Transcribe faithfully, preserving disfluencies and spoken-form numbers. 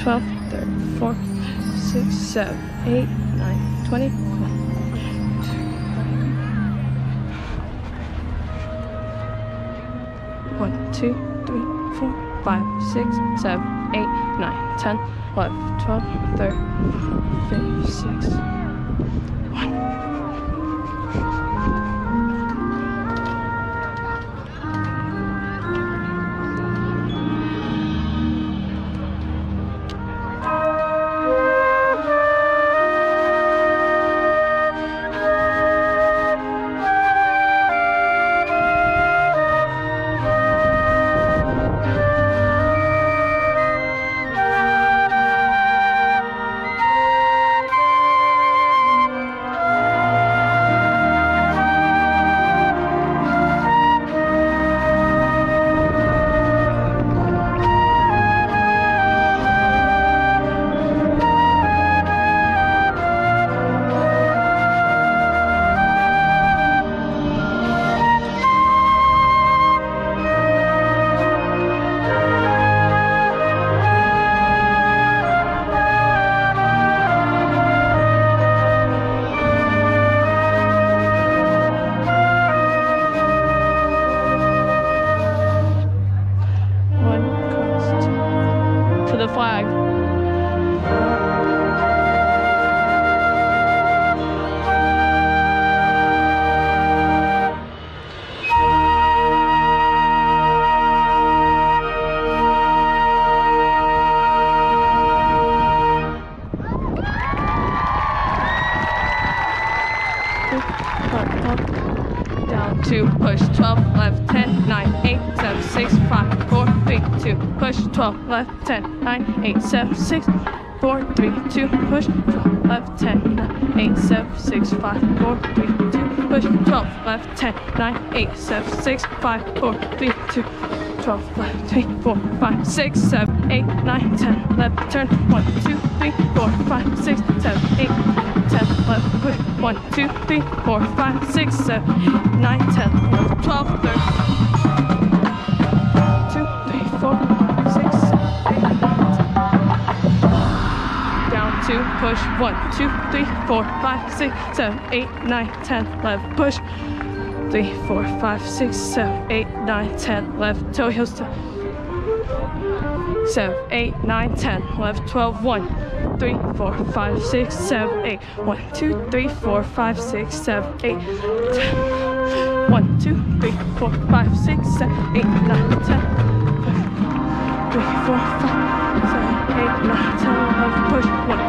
twelve, thirteen, fourteen, sixteen, seventeen, eighteen, nineteen, twenty. one, two, three, four, five, six, seven, eight, nine, ten, eleven, twelve, thirteen, fifteen, sixteen, one. The flag. Down, two, push, twelve, left, ten, nine, eight, seven, six, five, four, three, two, push, twelve, left, ten, nine, eight, seven, six, four, three, two, push, twelve, left, ten, nine, eight, seven, six, five, four, three, two, push, twelve, left, ten, nine, eight, seven, six, five, four, three, two, twelve, left, three, four, five, six, seven, eight, nine, ten, left, turn, one, two, three, four, five, six, seven, eight, ten, left, push, one, two, three, four, five, six, seven, eight, nine, ten, eleven, twelve, thirteen, two, three, four, five, six, seven, eight, nine, ten. Down, two, push, one, two, three, four, five, six, seven, eight, nine, ten, eleven, push, three, four, five, six, seven, eight, nine, ten, left, toe heels to seven, eight, nine, ten, left, twelve, one, three, four, five, six, seven, eight, one, two, three, four, five, six, seven, eight, ten, one, two, three, four, five, six, seven, eight, nine, ten, three, four, five, seven, eight, nine, ten, eleven, push, one,